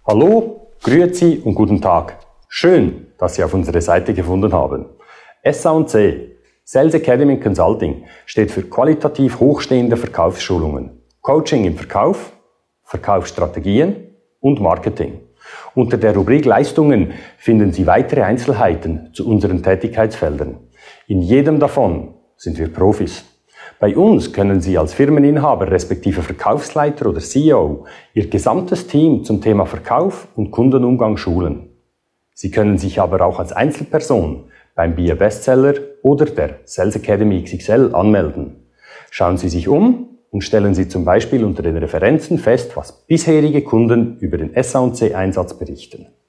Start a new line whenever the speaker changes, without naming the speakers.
Hallo, grüezi und guten Tag. Schön, dass Sie auf unsere Seite gefunden haben. S&C, Sales Academy Consulting, steht für qualitativ hochstehende Verkaufsschulungen, Coaching im Verkauf, Verkaufsstrategien und Marketing. Unter der Rubrik Leistungen finden Sie weitere Einzelheiten zu unseren Tätigkeitsfeldern. In jedem davon sind wir Profis. Bei uns können Sie als Firmeninhaber respektive Verkaufsleiter oder CEO Ihr gesamtes Team zum Thema Verkauf und Kundenumgang schulen. Sie können sich aber auch als Einzelperson beim BIA Bestseller oder der Sales Academy XXL anmelden. Schauen Sie sich um und stellen Sie zum Beispiel unter den Referenzen fest, was bisherige Kunden über den S&C-Einsatz berichten.